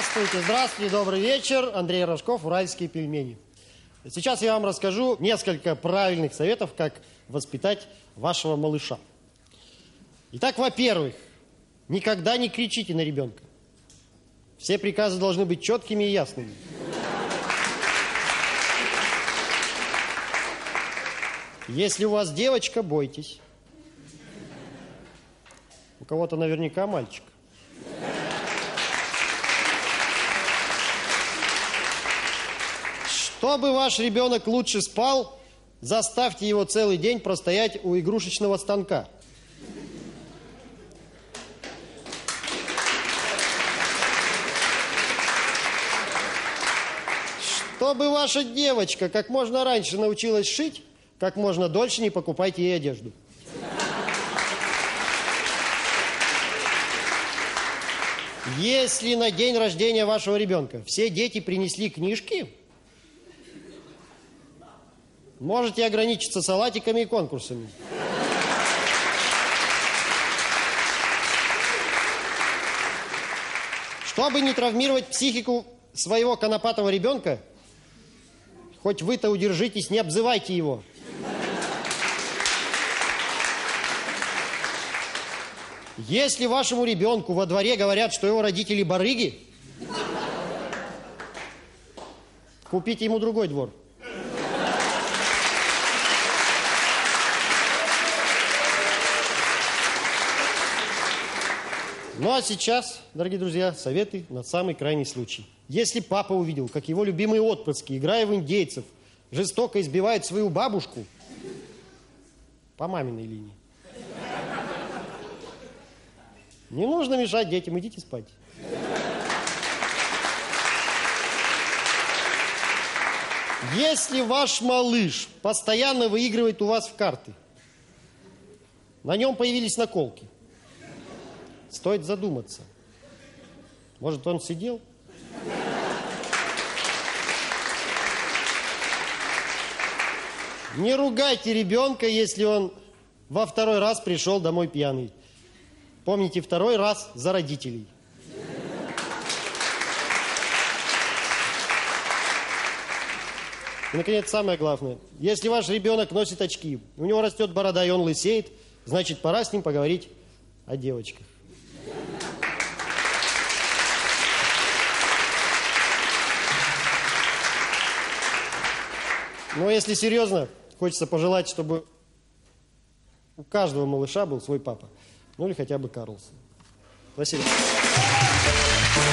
Здравствуйте, здравствуйте, добрый вечер. Андрей Рожков, «Уральские пельмени». Сейчас я вам расскажу несколько правильных советов, как воспитать вашего малыша. Итак, во-первых, никогда не кричите на ребенка. Все приказы должны быть четкими и ясными. Если у вас девочка, бойтесь. У кого-то наверняка мальчик. Чтобы ваш ребенок лучше спал, заставьте его целый день простоять у игрушечного станка. Чтобы ваша девочка как можно раньше научилась шить, как можно дольше не покупайте ей одежду. Если на день рождения вашего ребенка все дети принесли книжки, можете ограничиться салатиками и конкурсами. Чтобы не травмировать психику своего конопатого ребенка, хоть вы-то удержитесь, не обзывайте его. Если вашему ребенку во дворе говорят, что его родители барыги, купите ему другой двор. Ну а сейчас, дорогие друзья, советы на самый крайний случай. Если папа увидел, как его любимые отпрыски, играя в индейцев, жестоко избивают свою бабушку по маминой линии, не нужно мешать детям, идите спать. Если ваш малыш постоянно выигрывает у вас в карты, на нем появились наколки, стоит задуматься. Может, он сидел? Не ругайте ребенка, если он во второй раз пришел домой пьяный. Помните, второй раз за родителей. И, наконец, самое главное. Если ваш ребенок носит очки, у него растет борода, и он лысеет, значит, пора с ним поговорить о девочках. Но если серьезно, хочется пожелать, чтобы у каждого малыша был свой папа. Ну или хотя бы Карлсон. Спасибо.